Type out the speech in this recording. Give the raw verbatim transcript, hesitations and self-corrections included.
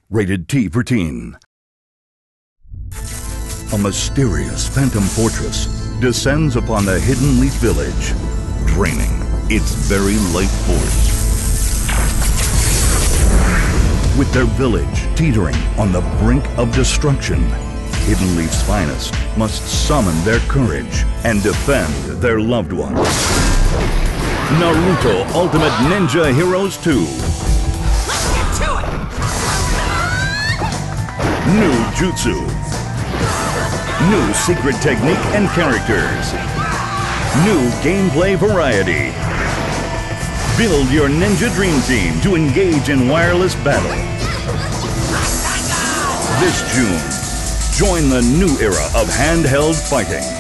Rated T for teen. A mysterious phantom fortress descends upon the Hidden Leaf Village, draining its very life force. With their village teetering on the brink of destruction, Hidden Leaf's finest must summon their courage and defend their loved ones. Naruto Ultimate Ninja Heroes two. Let's get to it! New Jutsu. New secret technique and characters. New gameplay variety. Build your ninja dream team to engage in wireless battle. This June, join the new era of handheld fighting.